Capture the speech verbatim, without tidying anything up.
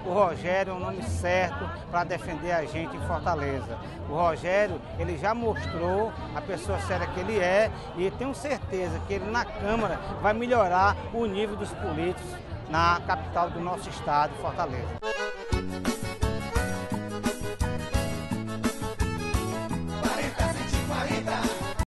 o Rogério é o nome certo para defender a gente em Fortaleza. O Rogério, ele já mostrou a pessoa séria que ele é e tenho certeza que ele na Câmara vai melhorar o nível dos políticos na capital do nosso estado, Fortaleza.